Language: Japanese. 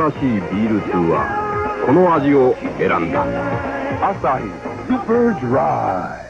新しいビール通はこの味を選んだ。 アサヒスーパードライ。